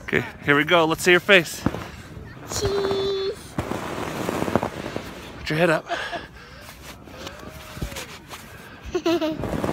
Okay, here we go. Let's see your face. Cheese. Put your head up.